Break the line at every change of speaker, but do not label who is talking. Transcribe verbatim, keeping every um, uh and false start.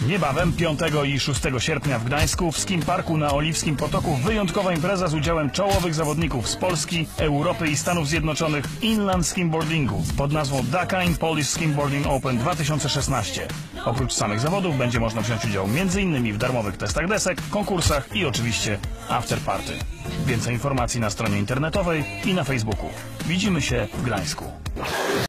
Niebawem piątego i szóstego sierpnia w Gdańsku w Skim Parku na Oliwskim Potoku wyjątkowa impreza z udziałem czołowych zawodników z Polski, Europy i Stanów Zjednoczonych inland skimboardingu pod nazwą Dakar Polish Skimboarding Open dwa tysiące szesnaście. Oprócz samych zawodów będzie można wziąć udział między innymi w darmowych testach desek, konkursach i oczywiście afterparty. Więcej informacji na stronie internetowej i na Facebooku. Widzimy się w Gdańsku.